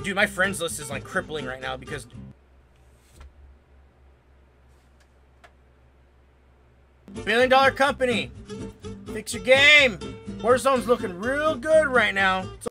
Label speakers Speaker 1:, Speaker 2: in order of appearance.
Speaker 1: Dude, my friends list is like crippling right now because... $1 billion company. Fix your game. Warzone's looking real good right now.